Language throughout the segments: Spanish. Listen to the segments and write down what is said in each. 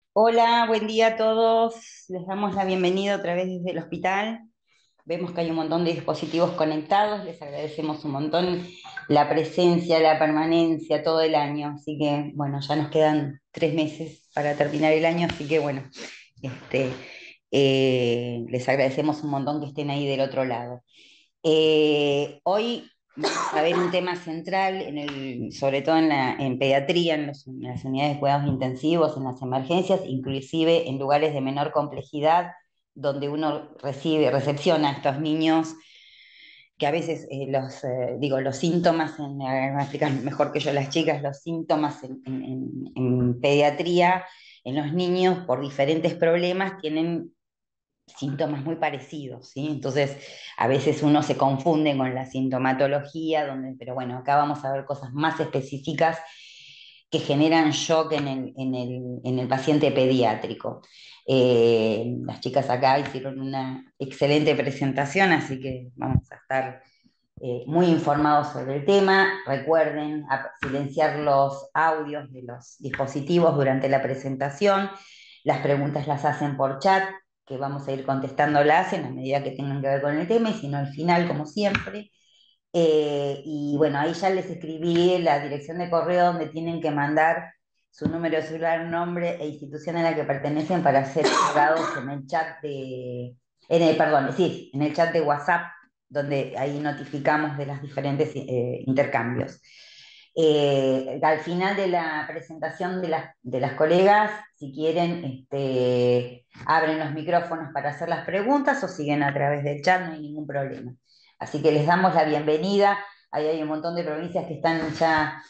Hola, buen día a todos. Les damos la bienvenida otra vez desde el hospital. Vemos que hay un montón de dispositivos conectados. Les agradecemos un montón la presencia, la permanencia todo el año. Así que, bueno, ya nos quedan 3 meses para terminar el año. Así que, bueno, este, les agradecemos un montón que estén ahí del otro lado. Hoy vamos a ver un tema central, sobre todo en pediatría, en las unidades de cuidados intensivos, en las emergencias, inclusive en lugares de menor complejidad, donde uno recepciona a estos niños que a veces los síntomas, me van a explicar mejor que yo las chicas, los síntomas en pediatría, en los niños, por diferentes problemas, tienen síntomas muy parecidos, ¿sí? Entonces, a veces uno se confunde con la sintomatología, pero bueno, acá vamos a ver cosas más específicas que generan shock en el paciente pediátrico. Las chicas acá hicieron una excelente presentación, así que vamos a estar muy informados sobre el tema. Recuerden silenciar los audios de los dispositivos durante la presentación. Las preguntas las hacen por chat, que vamos a ir contestándolas en la medida que tengan que ver con el tema, y si no al final, como siempre. Y bueno, ahí ya les escribí la dirección de correo donde tienen que mandar su número de celular, nombre e institución a la que pertenecen para ser agregados en el chat perdón, sí, en el chat de WhatsApp, donde ahí notificamos de los diferentes intercambios. Al final de la presentación de las colegas, si quieren, abren los micrófonos para hacer las preguntas o siguen a través del chat, no hay ningún problema. Así que les damos la bienvenida. Ahí hay un montón de provincias que están ya,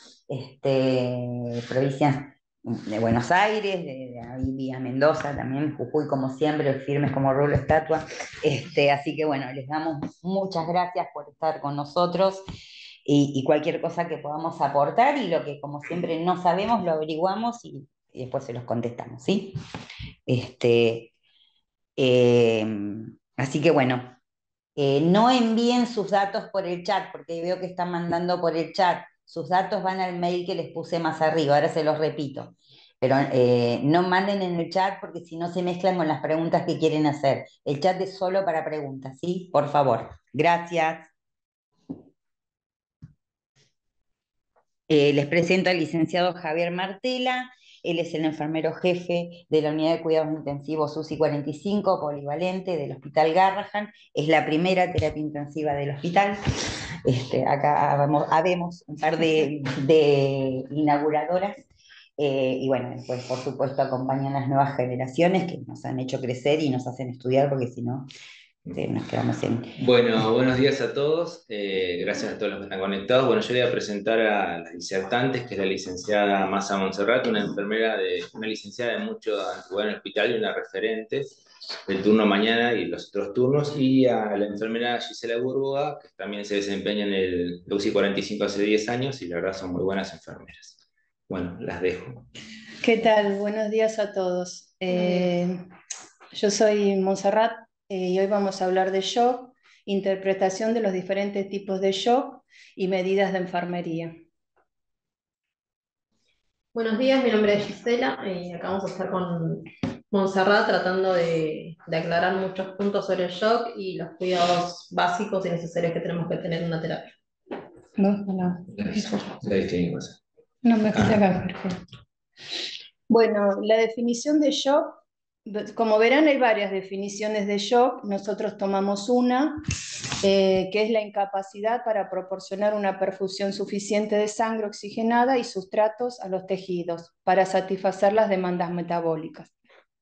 provincias de Buenos Aires, de ahí vía Mendoza también, Jujuy como siempre, firmes como rulo estatua. Así que bueno, les damos muchas gracias por estar con nosotros y cualquier cosa que podamos aportar y lo que como siempre no sabemos lo averiguamos y después se los contestamos, ¿sí? Este, eh, Así que bueno. No envíen sus datos por el chat, porque veo que están mandando por el chat. Sus datos van al mail que les puse más arriba, ahora se los repito. Pero no manden en el chat porque si no se mezclan con las preguntas que quieren hacer. El chat es solo para preguntas, ¿sí? Por favor. Gracias. Les presento al licenciado Javier Martela. Él es el enfermero jefe de la Unidad de Cuidados Intensivos UCI 45, polivalente del Hospital Garrahan. Es la primera terapia intensiva del hospital. Acá habemos un par de inauguradoras. Y bueno, después por supuesto acompañan las nuevas generaciones que nos han hecho crecer y nos hacen estudiar, porque si no, nos quedamos en... Bueno, buenos días a todos. Gracias a todos los que están conectados. Bueno, yo le voy a presentar a las disertantes, que es la licenciada Massa Montserrat, una licenciada de mucho antigüedad en el hospital y una referente del turno mañana y los otros turnos, y a la enfermera Gisela Burgoa, que también se desempeña en el UCI 45 hace 10 años y la verdad son muy buenas enfermeras. Bueno, las dejo. ¿Qué tal? Buenos días a todos. Yo soy Montserrat y hoy vamos a hablar de shock, interpretación de los diferentes tipos de shock y medidas de enfermería. Buenos días, mi nombre es Gisela y acá vamos a estar con Montserrat tratando de aclarar muchos puntos sobre el shock y los cuidados básicos y necesarios que tenemos que tener en una terapia. No, no, La distinguimos. no me fui acá, perfecto. Bueno, la definición de shock, como verán, hay varias definiciones de shock. Nosotros tomamos una, que es la incapacidad para proporcionar una perfusión suficiente de sangre oxigenada y sustratos a los tejidos para satisfacer las demandas metabólicas.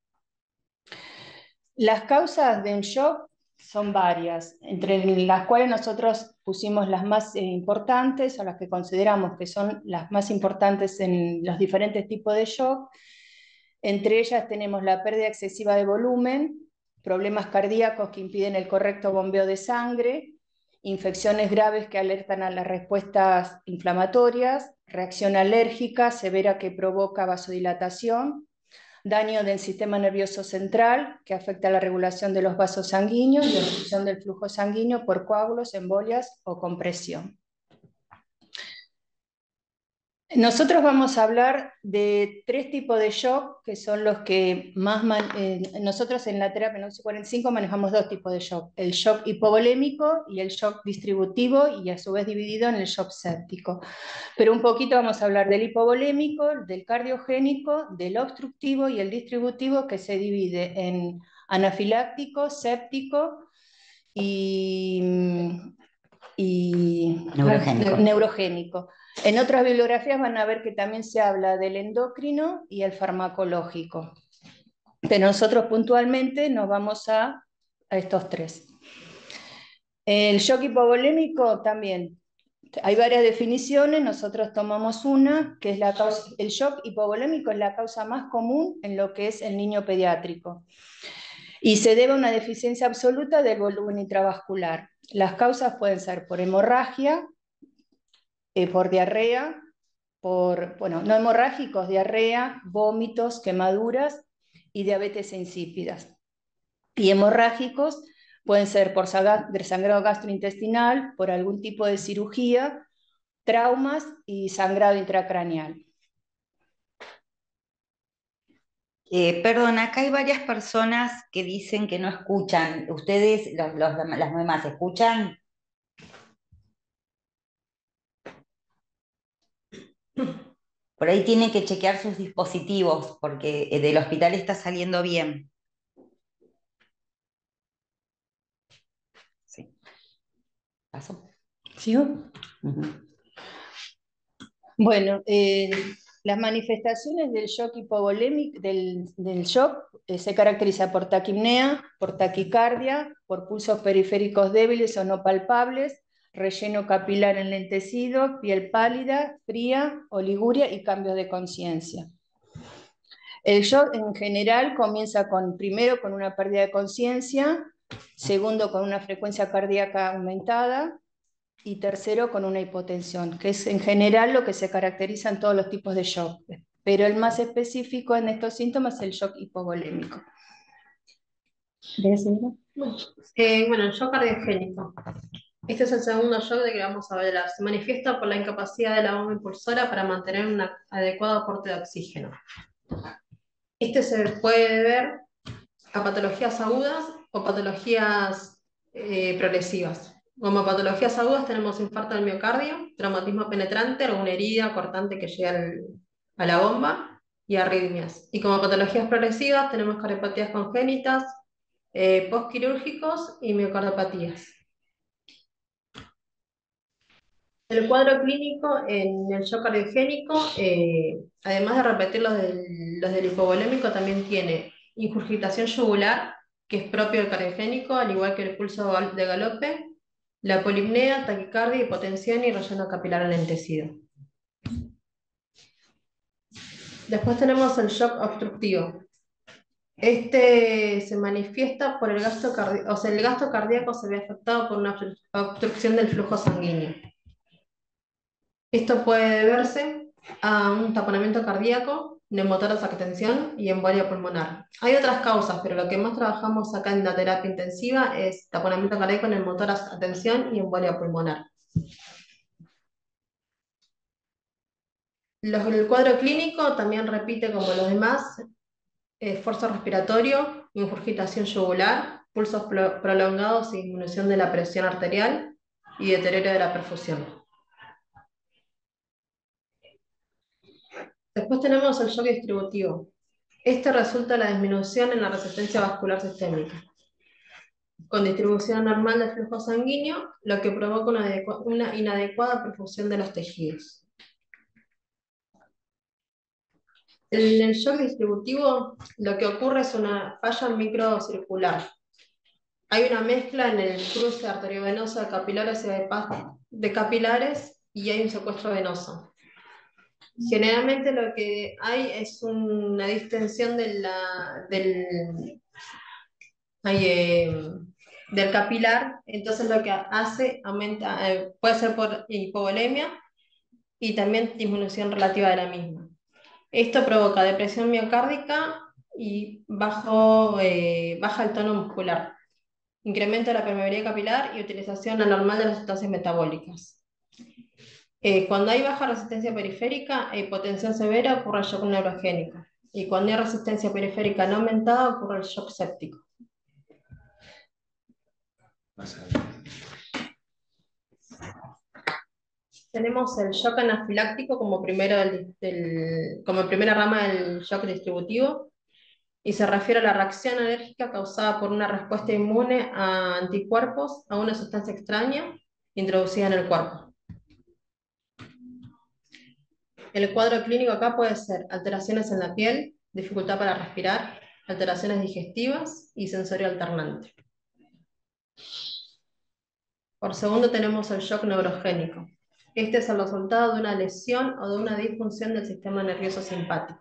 Las causas de un shock son varias, entre las cuales nosotros pusimos las más importantes, o las que consideramos que son las más importantes en los diferentes tipos de shock. Entre ellas tenemos la pérdida excesiva de volumen, problemas cardíacos que impiden el correcto bombeo de sangre, infecciones graves que alertan a las respuestas inflamatorias, reacción alérgica severa que provoca vasodilatación, daño del sistema nervioso central que afecta la regulación de los vasos sanguíneos y obstrucción del flujo sanguíneo por coágulos, embolias o compresión. Nosotros vamos a hablar de 3 tipos de shock, que son los que más... nosotros en la terapia en 1145 manejamos 2 tipos de shock, el shock hipovolémico y el shock distributivo, y a su vez dividido en el shock séptico. Pero un poquito vamos a hablar del hipovolémico, del cardiogénico, del obstructivo y el distributivo, que se divide en anafiláctico, séptico y neurogénico. En otras bibliografías van a ver que también se habla del endocrino y el farmacológico. Pero nosotros puntualmente nos vamos a estos 3. El shock hipovolémico también. Hay varias definiciones, nosotros tomamos una, que es la causa. El shock hipovolémico es la causa más común en lo que es el niño pediátrico. Y se debe a una deficiencia absoluta del volumen intravascular. Las causas pueden ser por hemorragia, por diarrea, no hemorrágicos, diarrea, vómitos, quemaduras y diabetes insípidas. Y hemorrágicos pueden ser por sangrado gastrointestinal, por algún tipo de cirugía, traumas y sangrado intracraneal. Perdón, acá hay varias personas que dicen que no escuchan. ¿Ustedes, las mamás, escuchan? Por ahí tienen que chequear sus dispositivos, porque del hospital está saliendo bien. Sí. ¿Pasó? ¿Sigo? Bueno, las manifestaciones del shock hipovolémico, del shock, se caracteriza por taquipnea, por taquicardia, por pulsos periféricos débiles o no palpables, relleno capilar enlentecido, piel pálida, fría, oliguria y cambios de conciencia. El shock en general comienza primero con una pérdida de conciencia, segundo con una frecuencia cardíaca aumentada, y tercero con una hipotensión, que es en general lo que se caracteriza en todos los tipos de shock, pero el más específico en estos síntomas es el shock hipovolémico. Bueno, el shock cardiogénico. Este es el segundo shock de que vamos a hablar. Se manifiesta por la incapacidad de la bomba impulsora para mantener un adecuado aporte de oxígeno. Este se puede deber a patologías agudas o patologías progresivas. Como patologías agudas tenemos infarto del miocardio, traumatismo penetrante, alguna herida cortante que llega a la bomba y arritmias. Y como patologías progresivas tenemos cardiopatías congénitas, postquirúrgicos y miocardiopatías. El cuadro clínico en el shock cardiogénico, además de repetir los del hipovolémico, también tiene ingurgitación yugular, que es propio del cardiogénico, al igual que el pulso de galope, la polipnea, taquicardia, hipotensión y relleno capilar enlentecido. Después tenemos el shock obstructivo. Este se manifiesta por el gasto cardíaco, o sea, el gasto cardíaco se ve afectado por una obstrucción del flujo sanguíneo. Esto puede deberse a un taponamiento cardíaco, neumotórax a tensión y embolia pulmonar. Hay otras causas, pero lo que más trabajamos acá en la terapia intensiva es taponamiento cardíaco, neumotórax a tensión y embolia pulmonar. El cuadro clínico también repite como los demás: esfuerzo respiratorio, ingurgitación yugular, pulsos prolongados y disminución de la presión arterial y deterioro de la perfusión. Después tenemos el shock distributivo. Este resulta en la disminución en la resistencia vascular sistémica, con distribución anormal del flujo sanguíneo, lo que provoca una inadecuada perfusión de los tejidos. En el shock distributivo lo que ocurre es una falla microcircular. Hay una mezcla en el cruce arteriovenoso de capilares y hay un secuestro venoso. Generalmente lo que hay es una distensión del capilar, entonces lo que hace aumenta, puede ser por hipovolemia y también disminución relativa de la misma. Esto provoca depresión miocárdica y baja el tono muscular, incremento de la permeabilidad capilar y utilización anormal de las sustancias metabólicas. Cuando hay baja resistencia periférica e hipotensión severa, ocurre el shock neurogénico. Y cuando hay resistencia periférica no aumentada, ocurre el shock séptico. Tenemos el shock anafiláctico como, como primera rama del shock distributivo, y se refiere a la reacción alérgica causada por una respuesta inmune a anticuerpos a una sustancia extraña introducida en el cuerpo. El cuadro clínico acá puede ser alteraciones en la piel, dificultad para respirar, alteraciones digestivas y sensorio alternante. Por segundo tenemos el shock neurogénico. Este es el resultado de una lesión o de una disfunción del sistema nervioso simpático.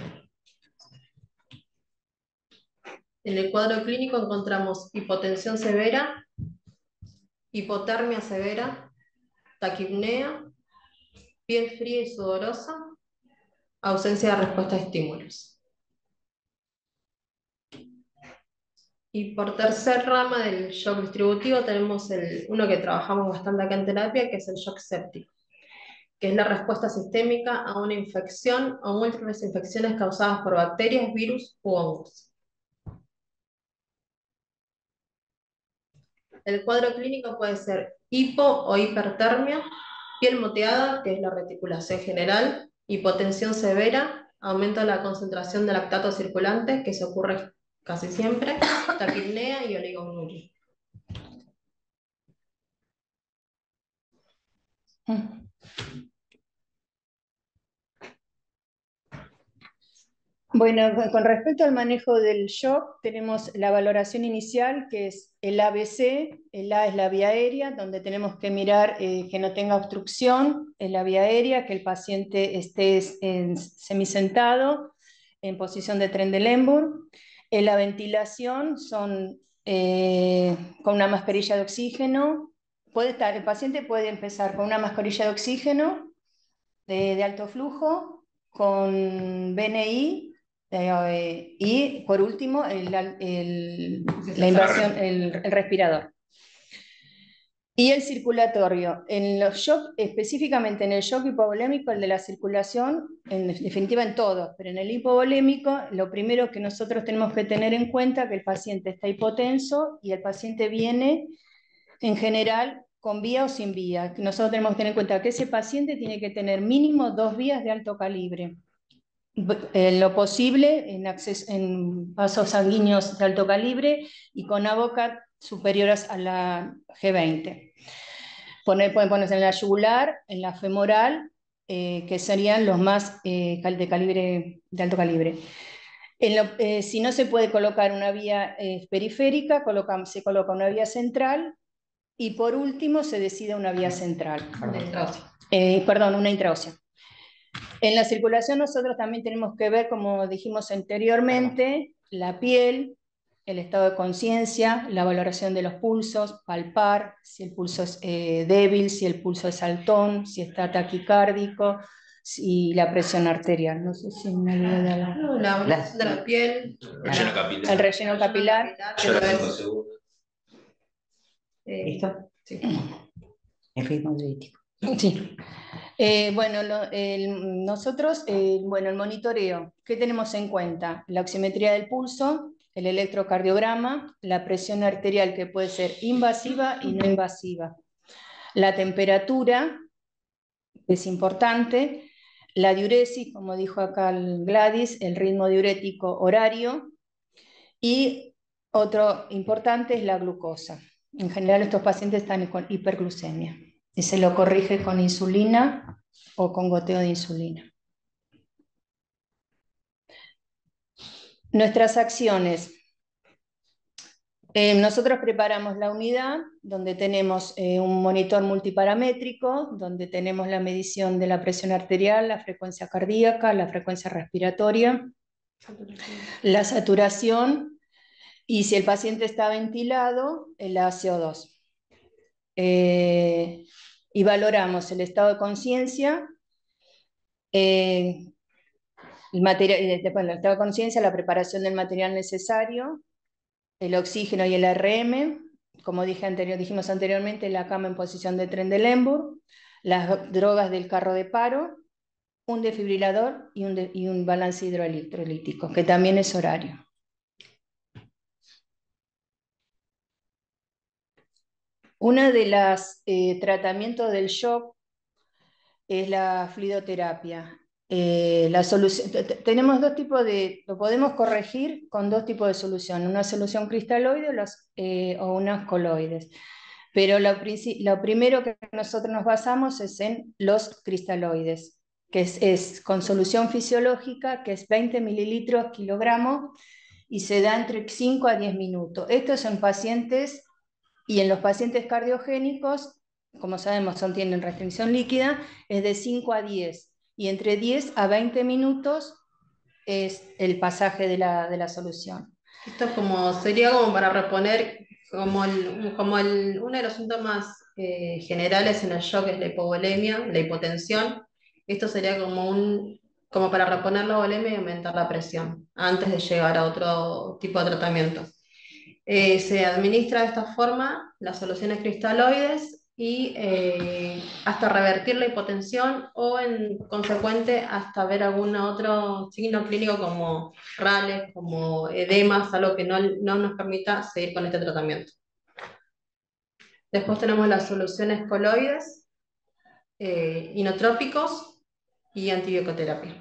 En el cuadro clínico encontramos hipotensión severa, hipotermia severa, taquipnea, piel fría y sudorosa, ausencia de respuesta a estímulos. Y por tercer rama del shock distributivo tenemos uno que trabajamos bastante acá en terapia, que es el shock séptico, que es la respuesta sistémica a una infección o múltiples infecciones causadas por bacterias, virus u hongos. El cuadro clínico puede ser hipo o hipertermia, piel moteada, que es la reticulación general, hipotensión severa, aumento de la concentración de lactato circulante, que se ocurre casi siempre, taquipnea y oligonuria. Bueno, con respecto al manejo del shock, tenemos la valoración inicial, que es el ABC. El A es la vía aérea, donde tenemos que mirar que no tenga obstrucción en la vía aérea, que el paciente esté semisentado, en posición de Trendelenburg. En la ventilación son con una mascarilla de oxígeno. El paciente puede empezar con una mascarilla de oxígeno de alto flujo, con BNI, y por último la invasión, el respirador. Y el circulatorio, en los shock, específicamente en el shock hipovolémico, el de la circulación, en definitiva en todos, pero en el hipovolémico, lo primero que nosotros tenemos que tener en cuenta es que el paciente está hipotenso y el paciente viene en general con vía o sin vía. Nosotros tenemos que tener en cuenta que ese paciente tiene que tener mínimo 2 vías de alto calibre. Lo posible en vasos sanguíneos de alto calibre y con AVOCAT superiores a la G20. Pueden ponerse en la yugular, en la femoral, que serían los más de alto calibre. Si no se puede colocar una vía periférica, se coloca una vía central y por último se decide una vía central. Una intraósea. En la circulación nosotros también tenemos que ver, como dijimos anteriormente, la piel, el estado de conciencia, la valoración de los pulsos, palpar, si el pulso es débil, si el pulso es altón, si está taquicárdico, y la presión arterial. No sé si me olvidé de la piel, relleno capilar. El relleno capilar. Yo lo tengo seguro. ¿Listo? Sí. El ritmo diurético. Sí. Bueno, nosotros, el monitoreo, ¿qué tenemos en cuenta? La oximetría del pulso, el electrocardiograma, la presión arterial que puede ser invasiva y no invasiva, la temperatura, es importante, la diuresis, como dijo acá Gladys, el ritmo diurético horario, y otro importante es la glucosa. En general estos pacientes están con hiperglucemia y se lo corrige con insulina o con goteo de insulina. Nuestras acciones. Nosotros preparamos la unidad donde tenemos un monitor multiparamétrico, donde tenemos la medición de la presión arterial, la frecuencia cardíaca, la frecuencia respiratoria, la saturación y si el paciente está ventilado, la CO2. Y valoramos el estado de conciencia, el estado de conciencia, la preparación del material necesario, el oxígeno y el RM, como dijimos anteriormente, la cama en posición de Trendelenburg, las drogas del carro de paro, un desfibrilador y un balance hidroelectrolítico, que también es horario. Una de las tratamientos del shock es la fluidoterapia. Tenemos dos tipos lo podemos corregir con dos tipos de solución, una solución cristaloide o unas coloides. Pero lo primero que nosotros nos basamos es en los cristaloides, que es con solución fisiológica, que es 20 mililitros kilogramo, y se da entre 5 a 10 minutos. Esto es en pacientes, y en los pacientes cardiogénicos, como sabemos, tienen restricción líquida, es de 5 a 10, y entre 10 a 20 minutos es el pasaje de la solución. Esto sería como para reponer, uno de los síntomas generales en el shock es la hipovolemia, la hipotensión. Esto sería como para reponer la volemia y aumentar la presión antes de llegar a otro tipo de tratamiento. Se administra de esta forma las soluciones cristaloides y hasta revertir la hipotensión o en consecuente hasta ver algún otro signo clínico como rales, como edemas, algo que no nos permita seguir con este tratamiento. Después tenemos las soluciones coloides, inotrópicos y antibioterapia.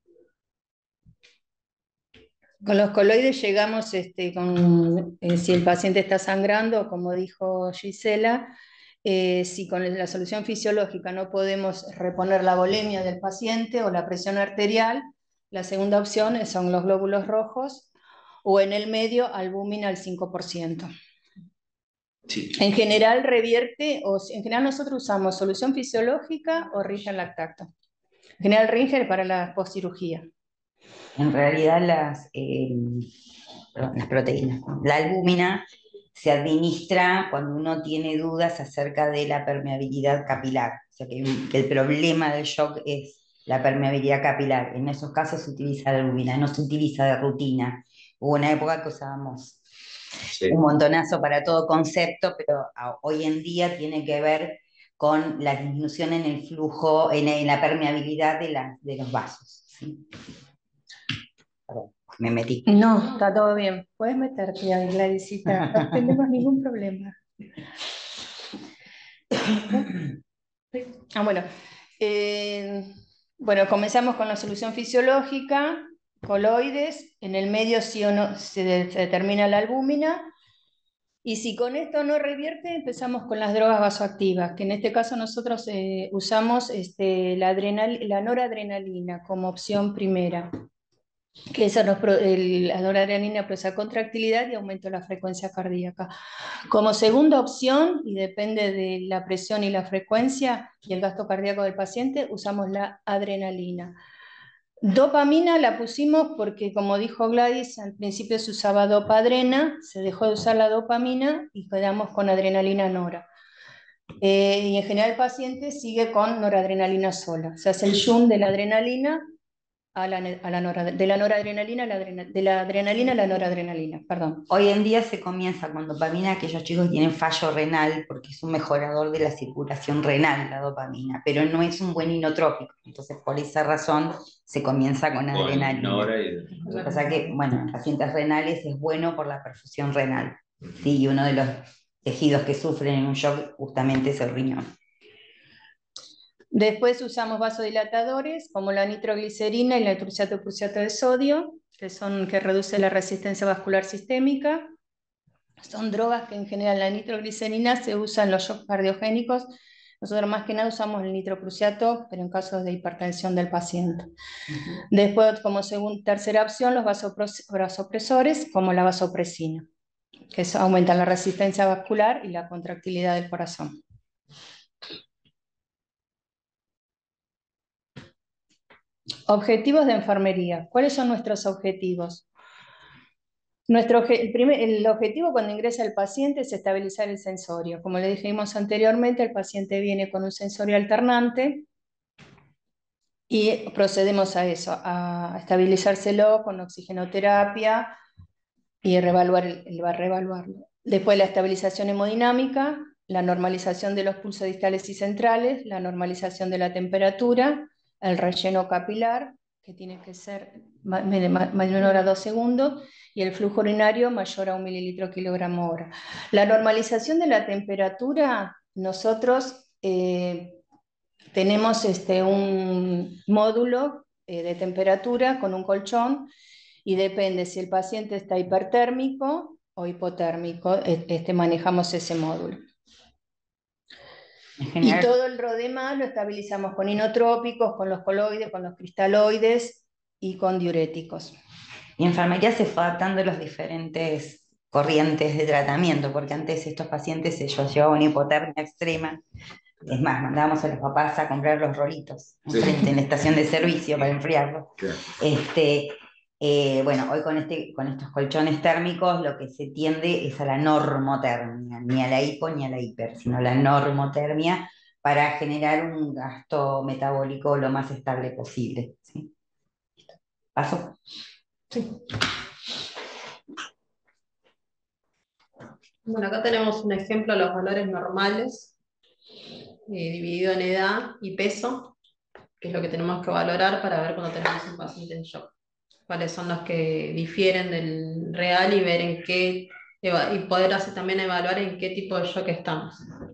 Con los coloides llegamos, si el paciente está sangrando, como dijo Gisela, si con la solución fisiológica no podemos reponer la volemia del paciente o la presión arterial, la segunda opción son los glóbulos rojos, o en el medio albúmina al 5%. Sí. En general revierte, en general nosotros usamos solución fisiológica o Ringer lactato. En general Ringer para la postcirugía. En realidad las proteínas, la albúmina se administra cuando uno tiene dudas acerca de la permeabilidad capilar, o sea que el problema del shock es la permeabilidad capilar. En esos casos se utiliza la albúmina, no se utiliza de rutina. Hubo una época que usábamos un montonazo para todo concepto, pero hoy en día tiene que ver con la disminución en el flujo, en la permeabilidad de los vasos, ¿sí? Me metí. No, está todo bien. Puedes meterte, Gladysita. No tenemos ningún problema. Bueno, comenzamos con la solución fisiológica, coloides. En el medio sí o no se determina la albúmina. Y si con esto no revierte, empezamos con las drogas vasoactivas, que en este caso nosotros usamos la noradrenalina como opción primera, que la noradrenalina produce contractilidad y aumenta la frecuencia cardíaca. Como segunda opción, y depende de la presión y la frecuencia y el gasto cardíaco del paciente, usamos la adrenalina. Dopamina la pusimos porque, como dijo Gladys, al principio se usaba dopadrena, se dejó de usar la dopamina y quedamos con adrenalina nora. Y en general el paciente sigue con noradrenalina sola. Se hace el shunt de la adrenalina de la noradrenalina a la noradrenalina, perdón. Hoy en día se comienza con dopamina aquellos chicos que tienen fallo renal, porque es un mejorador de la circulación renal la dopamina, pero no es un buen inotrópico, entonces por esa razón se comienza con adrenalina. Lo que pasa es que, bueno, en pacientes renales es bueno por la perfusión renal, ¿sí? Y uno de los tejidos que sufren en un shock justamente es el riñón. Después usamos vasodilatadores como la nitroglicerina y la etruciato cruciato de sodio, que reduce la resistencia vascular sistémica. Son drogas que en general la nitroglicerina se usa en los shocks cardiogénicos. Nosotros más que nada usamos el nitrocruciato, pero en casos de hipertensión del paciente. Después, como tercera opción, los vasopresores, como la vasopresina, que aumentan la resistencia vascular y la contractilidad del corazón. Objetivos de enfermería. ¿Cuáles son nuestros objetivos? El objetivo cuando ingresa el paciente es estabilizar el sensorio. Como le dijimos anteriormente, el paciente viene con un sensorio alternante y procedemos a eso, a estabilizárselo con oxigenoterapia y reevaluarlo. Después la estabilización hemodinámica, la normalización de los pulsos distales y centrales, la normalización de la temperatura, el relleno capilar, que tiene que ser menor a 2 segundos, y el flujo urinario mayor a 1 mililitro kilogramo hora. La normalización de la temperatura, nosotros tenemos un módulo de temperatura con un colchón, y depende si el paciente está hipertérmico o hipotérmico, manejamos ese módulo. Y todo el demás lo estabilizamos con inotrópicos, con los coloides, con los cristaloides y con diuréticos. Y enfermería se fue adaptando a las diferentes corrientes de tratamiento, porque antes estos pacientes ellos llevaban una hipotermia extrema. Es más, mandábamos a los papás a comprar los rolitos enfrente en la estación de servicio para enfriarlos. Claro. Bueno, hoy con estos colchones térmicos lo que se tiende es a la normotermia, ni a la hipo ni a la hiper, sino a la normotermia para generar un gasto metabólico lo más estable posible. ¿Sí? ¿Paso? Sí. Bueno, acá tenemos un ejemplo de los valores normales, dividido en edad y peso, que es lo que tenemos que valorar para ver cuando tenemos un paciente en shock. Cuáles son los que difieren del real y ver en qué, y poder así también evaluar en qué tipo de shock estamos.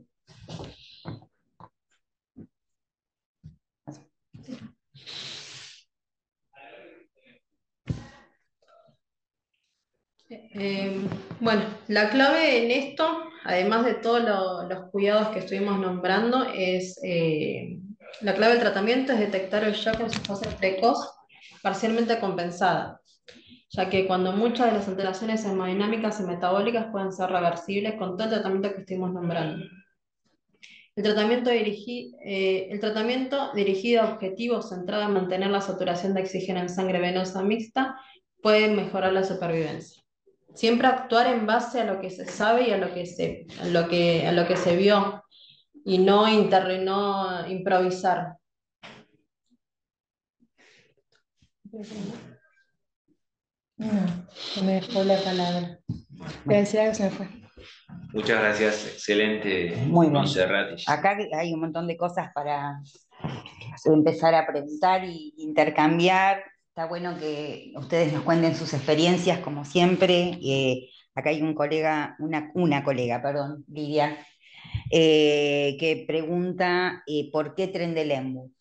Bueno, la clave en esto, además de todos los cuidados que estuvimos nombrando, es la clave del tratamiento es detectar el shock en su fase precoz, parcialmente compensada, ya que cuando muchas de las alteraciones hemodinámicas y metabólicas pueden ser reversibles con todo el tratamiento que estuvimos nombrando. El tratamiento dirigido a objetivos centrado en mantener la saturación de oxígeno en sangre venosa mixta puede mejorar la supervivencia. Siempre actuar en base a lo que se sabe y a lo que se vio, y no improvisar. No, se me dejó la palabra. Voy a decir algo, se me fue. Muchas gracias, excelente. Muy bien. Montserrat. Acá hay un montón de cosas para empezar a preguntar e intercambiar. Está bueno que ustedes nos cuenten sus experiencias, como siempre. Acá hay un colega, una colega, perdón, Lidia, que pregunta ¿por qué Trendelenburg?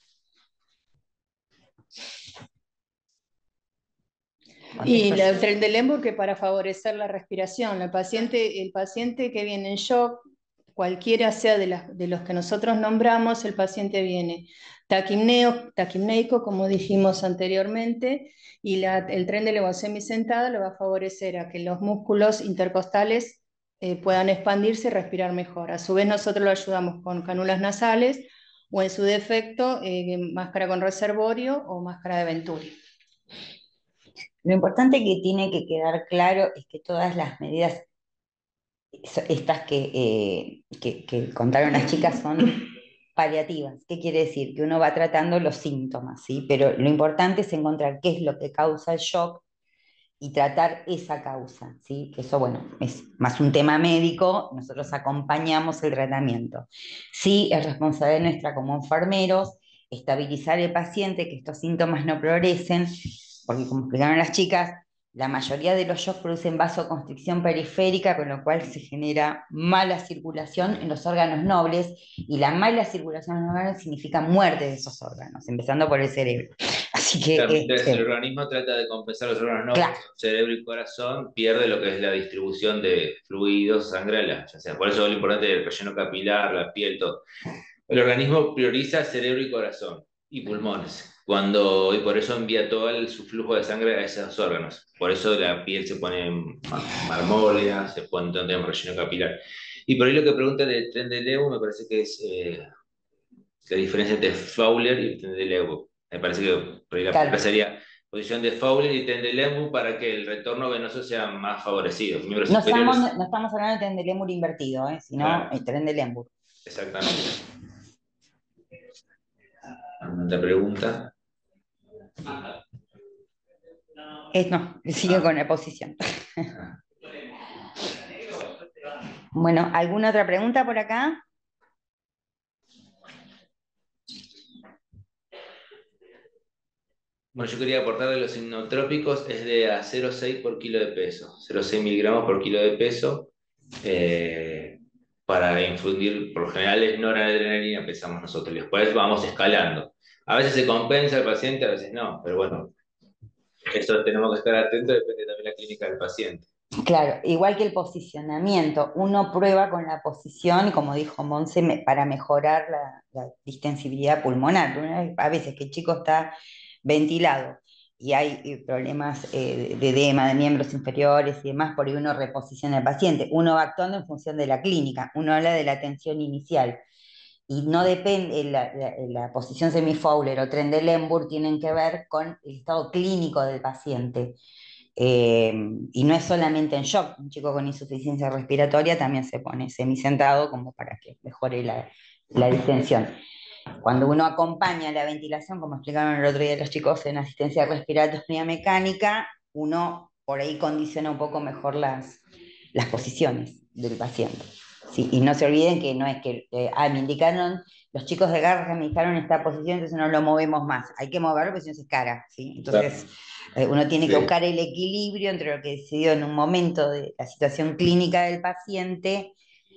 Y el Trendelenburg, que para favorecer la respiración, el paciente que viene en shock, cualquiera sea de los que nosotros nombramos, el paciente viene taquimneico, como dijimos anteriormente, y el Trendelenburg semisentada lo va a favorecer a que los músculos intercostales puedan expandirse y respirar mejor. A su vez nosotros lo ayudamos con canulas nasales o en su defecto máscara con reservorio o máscara de Venturi. Lo importante que tiene que quedar claro es que todas las medidas, estas que contaron las chicas, son paliativas. ¿Qué quiere decir? Que uno va tratando los síntomas, ¿sí? Pero lo importante es encontrar qué es lo que causa el shock y tratar esa causa, ¿sí? Que eso, bueno, es más un tema médico, nosotros acompañamos el tratamiento. Sí, es responsabilidad nuestra como enfermeros estabilizar el paciente, que estos síntomas no progresen, porque como explicaron las chicas, la mayoría de los shocks producen vasoconstricción periférica, con lo cual se genera mala circulación en los órganos nobles, y la mala circulación en los órganos significa muerte de esos órganos, empezando por el cerebro. Así que claro, el organismo trata de compensar los órganos nobles, claro. Cerebro y corazón pierde lo que es la distribución de fluidos, sangre, ya sea. Por eso es lo importante del relleno capilar, la piel, todo. El organismo prioriza cerebro y corazón y pulmones, y por eso envía todo su flujo de sangre a esos órganos. Por eso la piel se pone marmórea, se pone un relleno capilar. Y por ahí lo que pregunta del Trendelenburg me parece que es la diferencia entre Fowler y Trendelenburg. Me parece que por ahí la claro. Sería posición de Fowler y Trendelenburg para que el retorno venoso sea más favorecido. No estamos hablando de Trendelenburg invertido, sino claro. El Trendelenburg. Exactamente. ¿Alguna pregunta? No, sigue con la posición. Bueno, ¿alguna otra pregunta por acá? Bueno, yo quería aportarle los inmunotrópicos, es de a 0,6 por kilo de peso, 0,6 miligramos por kilo de peso, eh, para infundir, por lo general es noradrenalina, empezamos nosotros, y después vamos escalando. A veces se compensa el paciente, a veces no, pero bueno, eso tenemos que estar atentos, depende también de la clínica del paciente. Claro, igual que el posicionamiento, uno prueba con la posición, como dijo Monse, para mejorar la distensibilidad pulmonar. A veces que el chico está ventilado y hay problemas de edema de miembros inferiores y demás, por ahí uno reposiciona al paciente. Uno va actuando en función de la clínica, uno habla de la atención inicial y no depende, la posición semifowler o Trendelenburg tienen que ver con el estado clínico del paciente. Eh, y no es solamente en shock, un chico con insuficiencia respiratoria también se pone semisentado como para que mejore la distensión. Cuando uno acompaña la ventilación, como explicaron el otro día los chicos en asistencia respiratoria mecánica, uno por ahí condiciona un poco mejor las posiciones del paciente. Sí, y no se olviden que no es que, me indicaron, los chicos de Garra me indicaron esta posición, entonces no lo movemos más. Hay que moverlo porque si no se cara, ¿sí? Entonces, uno tiene que buscar el equilibrio entre lo que decidió en un momento de la situación clínica del paciente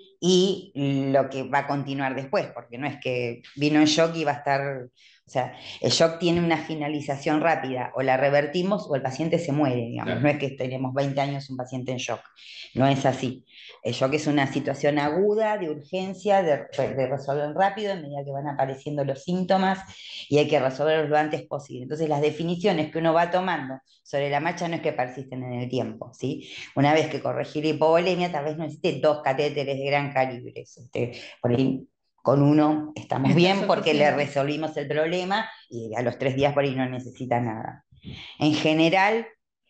y lo que va a continuar después, porque no es que vino en shock y va a estar, o sea, el shock tiene una finalización rápida, o la revertimos o el paciente se muere, digamos, no es que tenemos 20 años un paciente en shock, no es así. El shock es una situación aguda, de urgencia, de resolver rápido, en medida que van apareciendo los síntomas, y hay que resolverlos lo antes posible. Entonces, las definiciones que uno va tomando sobre la marcha no es que persisten en el tiempo, ¿sí? Una vez que corregí la hipovolemia, tal vez no necesite 2 catéteres de gran calibre. Por ahí con uno estamos bien porque le resolvimos el problema y a los 3 días por ahí no necesita nada. En general,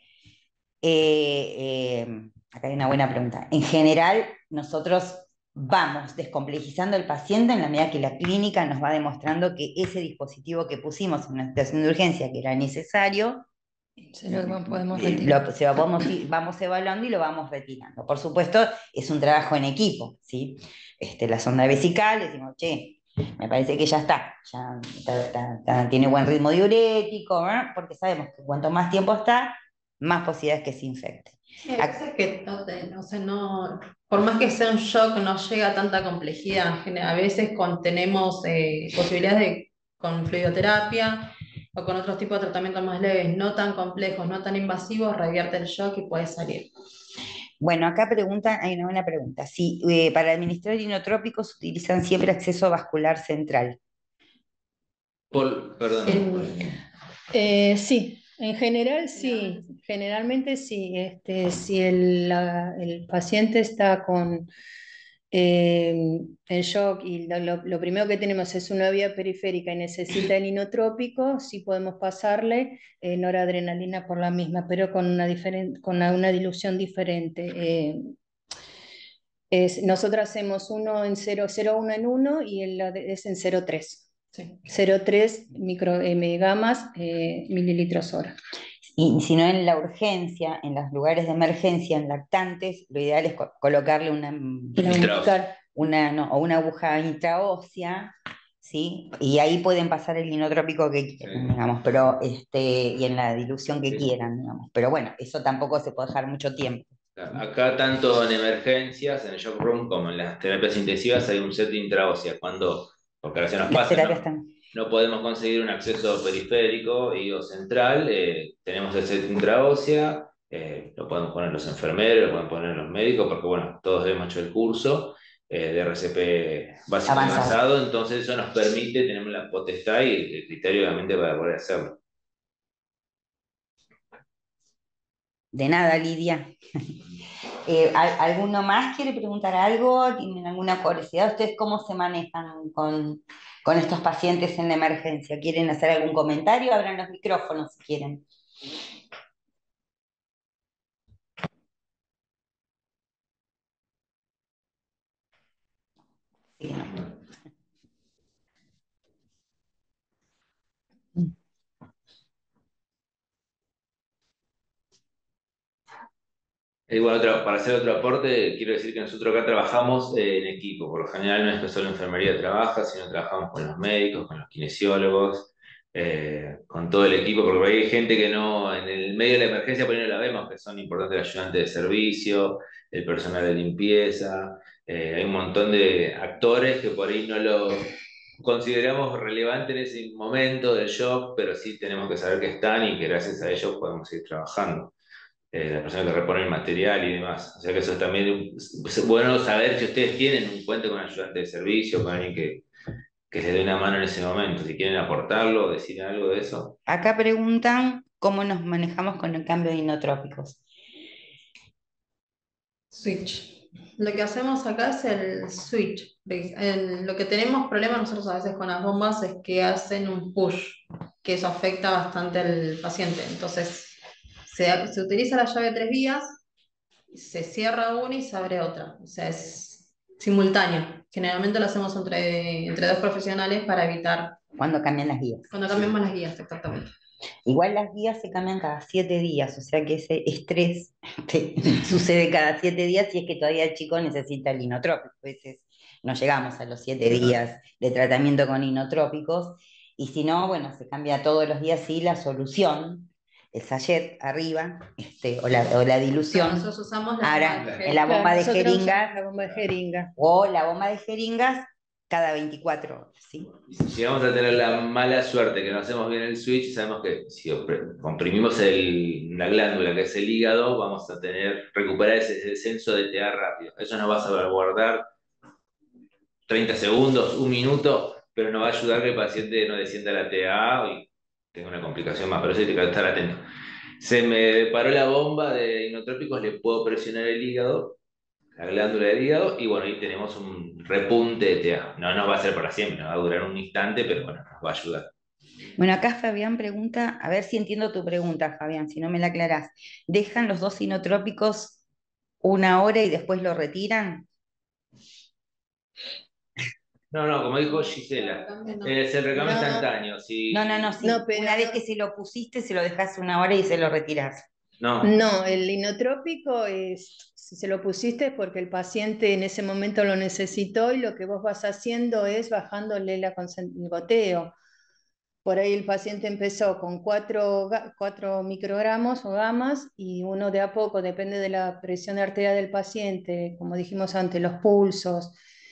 acá hay una buena pregunta. En general, nosotros vamos descomplejizando el paciente en la medida que la clínica nos va demostrando que ese dispositivo que pusimos en una situación de urgencia que era necesario, podemos retirar. Vamos evaluando y lo vamos retirando. Por supuesto, es un trabajo en equipo, ¿sí? La sonda vesical, decimos, che, me parece que ya está, tiene buen ritmo diurético, ¿eh? Porque sabemos que cuanto más tiempo está, más posibilidades que se infecte. Sí, hay veces que o sea, no, por más que sea un shock, no llega a tanta complejidad. A veces tenemos posibilidades con fluidoterapia o con otros tipos de tratamientos más leves, no tan complejos, no tan invasivos, revierte el shock y puede salir. Bueno, acá hay una buena pregunta. Si para administrar inotrópicos utilizan siempre acceso vascular central. Perdón. Sí, en general sí, generalmente sí. Si el paciente está con en shock y lo primero que tenemos es una vía periférica y necesita el inotrópico, sí podemos pasarle noradrenalina por la misma, pero con una dilución diferente. Nosotros hacemos uno en 0,01 en uno y es en 0,3. Sí. 0,3 miligamas mililitros hora. Y si no en la urgencia, en los lugares de emergencia, en lactantes, lo ideal es colocarle una aguja intraósea, ¿sí? Y ahí pueden pasar el inotrópico que quieran, digamos, pero y en la dilución que quieran, digamos. Pero bueno, eso tampoco se puede dejar mucho tiempo. Acá tanto en emergencias, en el shock room, como en las terapias intensivas hay un set intraósea. Porque ahora se nos Las pasa, terapias ¿no? están. No podemos conseguir un acceso periférico y o central, tenemos el set intraósea, lo podemos poner los enfermeros, lo pueden poner los médicos, porque bueno, todos hemos hecho el curso de RCP básico avanzado, entonces eso nos permite, tenemos la potestad y el criterio obviamente para poder hacerlo. De nada, Lidia. ¿Alguno más quiere preguntar algo? ¿Tienen alguna curiosidad? ¿Ustedes cómo se manejan con estos pacientes en la emergencia? ¿Quieren hacer algún comentario? Abran los micrófonos si quieren. Sí, no. Bueno, para hacer otro aporte, quiero decir que nosotros acá trabajamos en equipo. Por lo general no es que solo enfermería trabaja, sino trabajamos con los médicos, con los kinesiólogos, con todo el equipo, porque por ahí hay gente que no, en el medio de la emergencia, por ahí no la vemos, que son importantes el ayudante de servicio, el personal de limpieza, hay un montón de actores que por ahí no lo consideramos relevante en ese momento del shock, pero sí tenemos que saber que están y que gracias a ellos podemos seguir trabajando. La persona que repone el material y demás. O sea que eso también es bueno saber si ustedes tienen un puente con un ayudante de servicio, con alguien que les dé una mano en ese momento, si quieren aportarlo o decir algo de eso. Acá preguntan cómo nos manejamos con el cambio de inotrópicos. Switch. Lo que hacemos acá es el switch. Lo que tenemos problemas nosotros a veces con las bombas es que hacen un push, que eso afecta bastante al paciente. Entonces, se utiliza la llave de 3 vías, se cierra una y se abre otra. O sea, es simultáneo. Generalmente lo hacemos entre dos profesionales para evitar. Cuando cambian las guías. Cuando cambiamos las guías, exactamente. Igual las guías se cambian cada 7 días, o sea que ese estrés sucede cada 7 días si es que todavía el chico necesita el inotrópico. A veces no llegamos a los 7 días de tratamiento con inotrópicos, y si no, bueno, se cambia todos los días, sí, la solución, el sachet arriba, o la dilución. Claro, nosotros usamos la ahora bomba de en la bomba de Nosotros jeringas, usamos la bomba de jeringa. o la bomba de jeringas cada 24 horas, ¿sí? Y si llegamos a tener la mala suerte que no hacemos bien el switch, sabemos que si comprimimos la glándula que es el hígado, vamos a recuperar ese descenso de TA rápido. Eso nos va a salvaguardar 30 segundos, un minuto, pero nos va a ayudar que el paciente no descienda la TA y tenga una complicación más, pero eso hay que estar atento. Se me paró la bomba de inotrópicos, le puedo presionar el hígado, la glándula del hígado, y bueno, ahí tenemos un repunte de TA. No nos va a ser para siempre, nos va a durar un instante, pero bueno, nos va a ayudar. Bueno, acá Fabián pregunta, a ver si entiendo tu pregunta, Fabián, si no me la aclarás. ¿Dejan los 2 inotrópicos 1 hora y después lo retiran? No, como dijo Gisela, es el recambio instantáneo. Sí. pero Una vez que se lo pusiste, se lo dejas 1 hora y se lo retirás. No, el inotrópico es, si se lo pusiste es porque el paciente en ese momento lo necesitó y lo que vos vas haciendo es bajándole el goteo. Por ahí el paciente empezó con 4 microgramos o gamas y uno de a poco, depende de la presión arterial del paciente, como dijimos antes, los pulsos,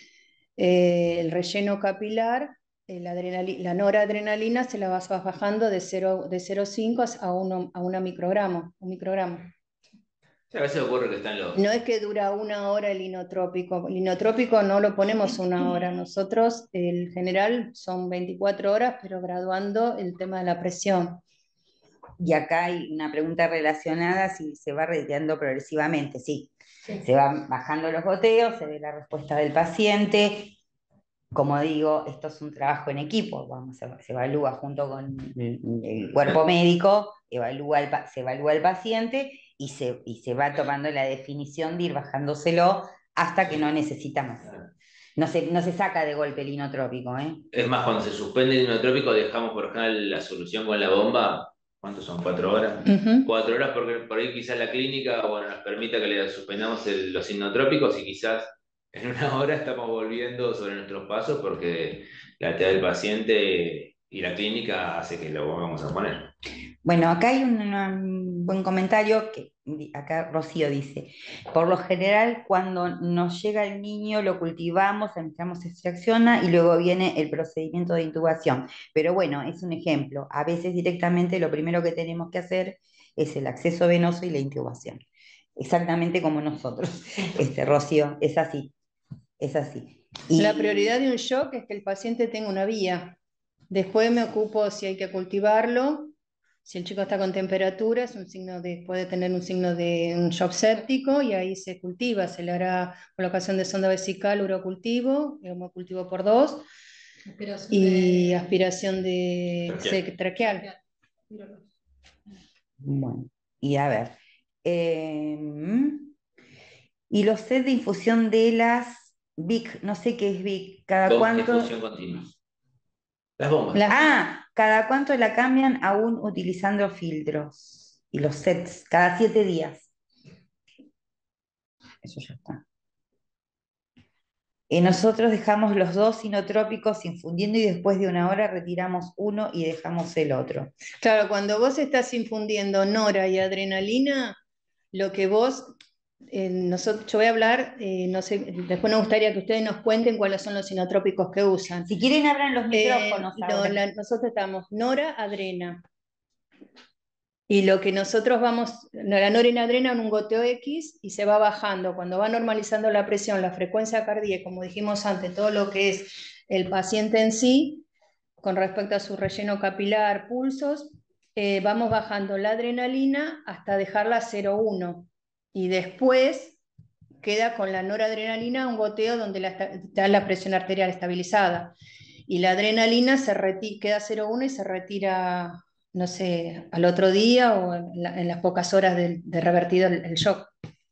el relleno capilar, la noradrenalina se la vas bajando de 0,5 a 1 microgramo, un microgramo. Sí, a veces ocurre que están los... No es que dura 1 hora el inotrópico. El inotrópico no lo ponemos 1 hora. Nosotros, el general, son 24 horas, pero graduando el tema de la presión. Y acá hay una pregunta relacionada, si se va retirando progresivamente. Sí, se van bajando los goteos, se ve la respuesta del paciente. Como digo, esto es un trabajo en equipo, se evalúa junto con el cuerpo médico, se evalúa el paciente y se va tomando la definición de ir bajándoselo hasta que no necesita más. No se saca de golpe el inotrópico, ¿eh? Es más, cuando se suspende el inotrópico, dejamos por ejemplo la solución con la bomba. ¿Cuántos son? ¿4 horas? 4 horas, porque por ahí quizás la clínica, bueno, nos permita que le suspendamos los inotrópicos y quizás en 1 hora estamos volviendo sobre nuestros pasos porque la TA del paciente y la clínica hace que lo vamos a poner. Bueno, acá hay un buen comentario que acá Rocío dice: por lo general cuando nos llega el niño lo cultivamos, administramos extracciona y luego viene el procedimiento de intubación. Pero bueno, es un ejemplo. A veces directamente lo primero que tenemos que hacer es el acceso venoso y la intubación. Exactamente como nosotros. Rocío, es así. Es así. La prioridad de un shock es que el paciente tenga una vía. Después me ocupo si hay que cultivarlo. Si el chico está con temperatura, puede tener un signo de un shock séptico y ahí se cultiva. Se le hará colocación de sonda vesical, urocultivo, hemocultivo por 2, y aspiración de traqueal. Bueno, y a ver. Y los sets de infusión de las VIC, no sé qué es VIC, ¿cada cuánto? Infusión continua. Las bombas. ¿Cada cuánto la cambian aún utilizando filtros? Y los sets, cada 7 días. eso ya está. Nosotros dejamos los dos sinotrópicos infundiendo y después de 1 hora retiramos uno y dejamos el otro. Claro, cuando vos estás infundiendo nora y adrenalina, lo que vos, yo voy a hablar, no sé, después nos gustaría que ustedes nos cuenten cuáles son los sinotrópicos que usan. Si quieren abran los micrófonos ahora. Nosotros estamos nora, adrena. Y lo que nosotros vamos, la noradrenalina en un goteo X y se va bajando. Cuando va normalizando la presión, la frecuencia cardíaca, como dijimos antes, todo lo que es el paciente en sí, con respecto a su relleno capilar, pulsos, vamos bajando la adrenalina hasta dejarla 0,1. Y después queda con la noradrenalina un goteo donde está la presión arterial estabilizada. Y la adrenalina queda 0,1 y se retira, no sé, al otro día o en las pocas horas de revertido el shock.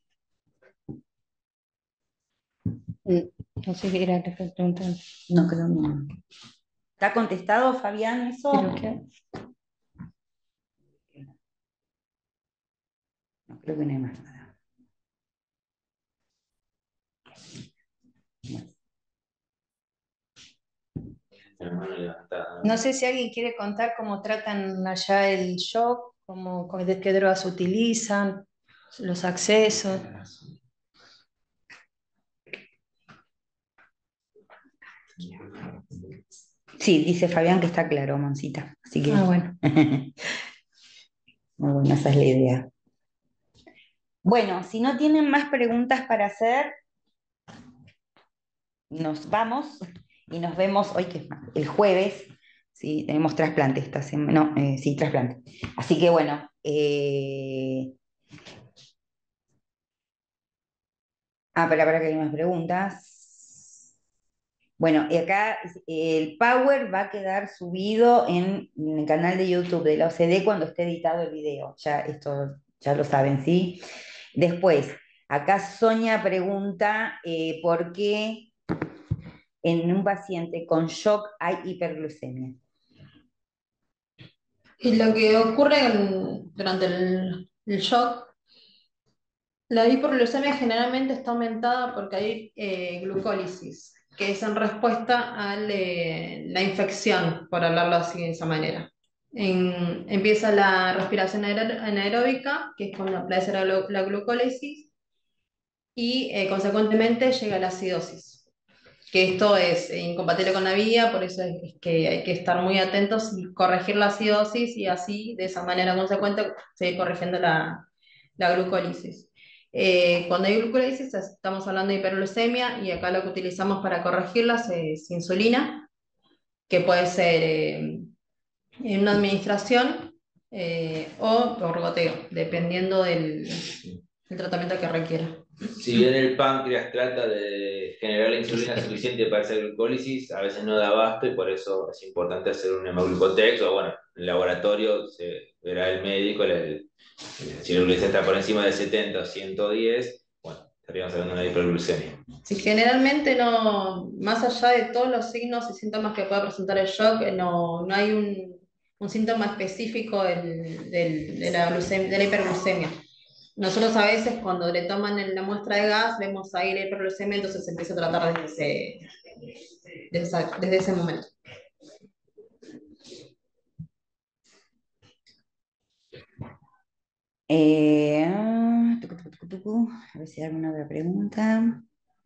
No sé qué era lo que preguntaban. No creo no. ¿Está contestado, Fabián, eso? No, creo que no hay más nada. No sé si alguien quiere contar cómo tratan allá el shock, qué drogas utilizan, los accesos. Sí, dice Fabián que está claro, Moncita. Así que... bueno. Muy buena, esa es la idea. Bueno, si no tienen más preguntas para hacer, nos vamos y nos vemos hoy, que es el jueves. Sí, tenemos trasplante esta semana. No, sí, trasplante. Así que bueno. Para que hay más preguntas. Bueno, y acá el Power va a quedar subido en el canal de YouTube de la OCDE cuando esté editado el video. Ya esto ya lo saben, ¿sí? Después, acá Sonia pregunta por qué en un paciente con shock hay hiperglucemia. Y lo que ocurre durante el shock, la hiperglucemia generalmente está aumentada porque hay glucólisis, que es en respuesta a la infección, por hablarlo así de esa manera. Empieza la respiración anaeróbica, que es cuando aparece la glucólisis, y consecuentemente llega la acidosis. Que esto es incompatible con la vía, por eso es que hay que estar muy atentos y corregir la acidosis y así, de esa manera consecuente, seguir corrigiendo la glucólisis. Cuando hay glucólisis estamos hablando de hiperglucemia y acá lo que utilizamos para corregirla es insulina, que puede ser en una administración o por goteo, dependiendo del tratamiento que requiera. Si bien el páncreas trata de generar la insulina suficiente para hacer glucólisis, a veces no da abasto y por eso es importante hacer un hemoglucotex o bueno, en el laboratorio se verá el médico, si la glucosa está por encima de 70 o 110, bueno, estaríamos hablando de una hiperglucemia. Sí, generalmente no, más allá de todos los signos y síntomas que pueda presentar el shock, no hay un síntoma específico de la hiperglucemia. Nosotros a veces cuando le toman la muestra de gas vemos ahí la hiperglucemia, entonces se empieza a tratar desde ese momento. A ver si hay alguna otra pregunta.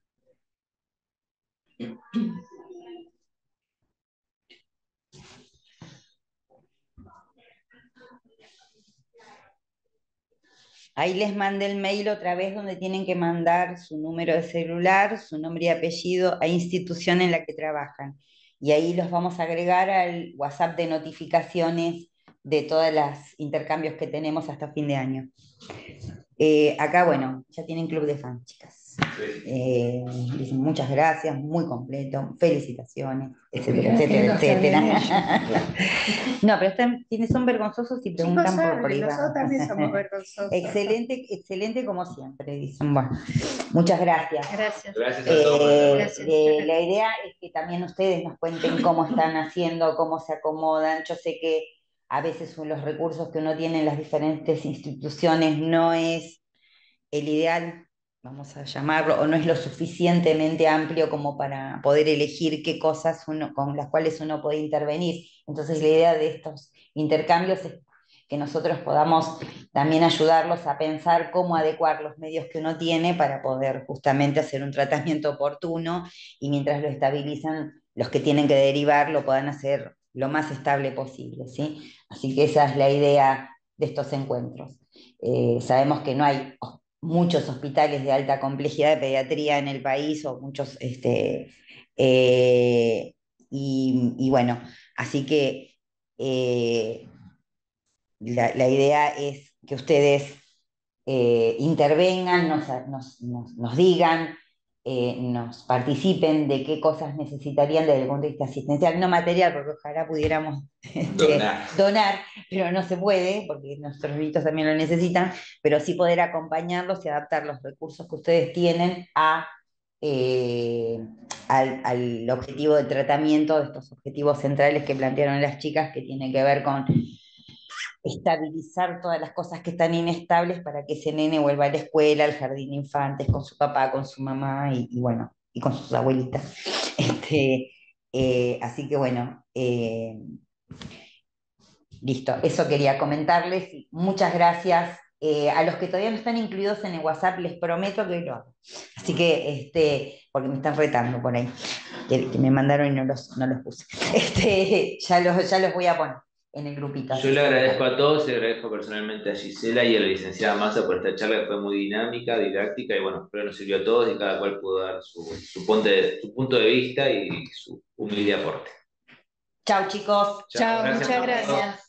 Ahí les mandé el mail otra vez donde tienen que mandar su número de celular, su nombre y apellido a institución en la que trabajan. Y ahí los vamos a agregar al WhatsApp de notificaciones de todos los intercambios que tenemos hasta fin de año. Acá, bueno, ya tienen club de fans, chicas. Dicen muchas gracias, muy completo, felicitaciones, etcétera, etcétera, etcétera. No, pero son vergonzosos y preguntan por privado. Nosotros también somos vergonzosos. Excelente, excelente como siempre, dicen. Bueno, muchas gracias. Gracias. Gracias a todos. La idea es que también ustedes nos cuenten cómo están haciendo, cómo se acomodan. Yo sé que a veces los recursos que uno tiene en las diferentes instituciones no es el ideal, vamos a llamarlo, o no es lo suficientemente amplio como para poder elegir qué cosas con las cuales uno puede intervenir. Entonces la idea de estos intercambios es que nosotros podamos también ayudarlos a pensar cómo adecuar los medios que uno tiene para poder justamente hacer un tratamiento oportuno y mientras lo estabilizan, los que tienen que derivar lo puedan hacer lo más estable posible, ¿sí? Así que esa es la idea de estos encuentros. Sabemos que no hay muchos hospitales de alta complejidad de pediatría en el país o muchos, y bueno, así que la idea es que ustedes intervengan, nos digan, nos participen de qué cosas necesitarían desde el punto de vista asistencial, no material, porque ojalá pudiéramos donar, pero no se puede, porque nuestros niños también lo necesitan, pero sí poder acompañarlos y adaptar los recursos que ustedes tienen eh, al objetivo de tratamiento de estos objetivos centrales que plantearon las chicas, que tienen que ver con estabilizar todas las cosas que están inestables para que ese nene vuelva a la escuela, al jardín de infantes, con su papá, con su mamá y bueno, y con sus abuelitas. Así que bueno, listo, eso quería comentarles. Muchas gracias. A los que todavía no están incluidos en el WhatsApp, les prometo que hoy lo hago. Así que, porque me están retando por ahí, que me mandaron y no los puse. Ya los voy a poner en el grupito. Yo le agradezco a todos y le agradezco personalmente a Gisela y a la licenciada Massa por esta charla que fue muy dinámica, didáctica y bueno, espero nos sirvió a todos y cada cual pudo dar su punto de vista y su humilde aporte. Chao, chicos. Chao, Gracias muchas por todo. gracias.